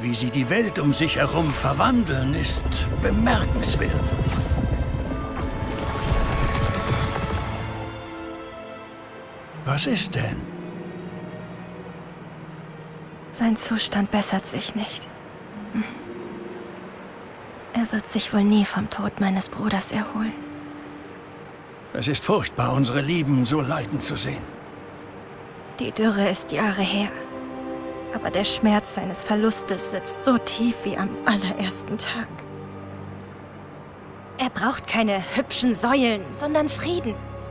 Wie sie die Welt um sich herum verwandeln, ist bemerkenswert. Was ist denn? Sein Zustand bessert sich nicht. Er wird sich wohl nie vom Tod meines Bruders erholen. Es ist furchtbar, unsere Lieben so leiden zu sehen. Die Dürre ist Jahre her. Aber der Schmerz seines Verlustes sitzt so tief wie am allerersten Tag. Er braucht keine hübschen Säulen, sondern Frieden.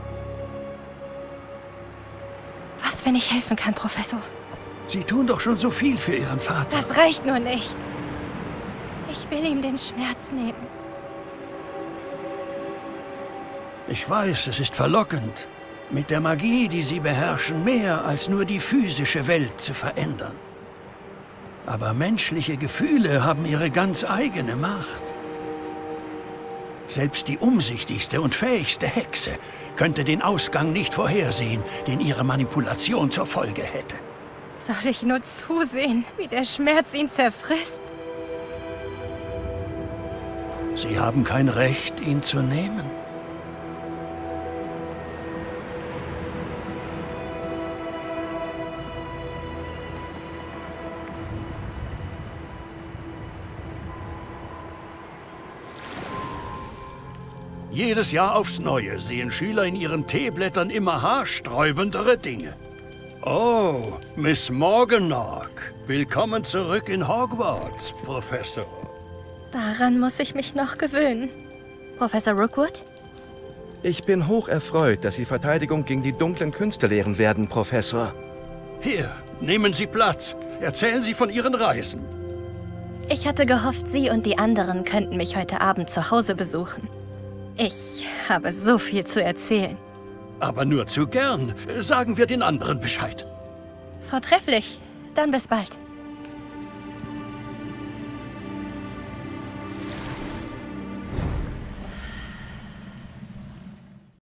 Was, wenn ich helfen kann, Professor? Sie tun doch schon so viel für Ihren Vater. Das reicht nur nicht. Ich will ihm den Schmerz nehmen. Ich weiß, es ist verlockend, mit der Magie, die Sie beherrschen, mehr als nur die physische Welt zu verändern. Aber menschliche Gefühle haben ihre ganz eigene Macht. Selbst die umsichtigste und fähigste Hexe könnte den Ausgang nicht vorhersehen, den ihre Manipulation zur Folge hätte. Soll ich nur zusehen, wie der Schmerz ihn zerfrisst? Sie haben kein Recht, ihn zu nehmen. Jedes Jahr aufs Neue sehen Schüler in ihren Teeblättern immer haarsträubendere Dinge. Oh, Miss Morganach, willkommen zurück in Hogwarts, Professor. Daran muss ich mich noch gewöhnen. Professor Rookwood? Ich bin hoch erfreut, dass Sie Verteidigung gegen die dunklen Künste lehren werden, Professor. Hier, nehmen Sie Platz. Erzählen Sie von Ihren Reisen. Ich hatte gehofft, Sie und die anderen könnten mich heute Abend zu Hause besuchen. Ich habe so viel zu erzählen. Aber nur zu gern. Sagen wir den anderen Bescheid. Vortrefflich. Dann bis bald.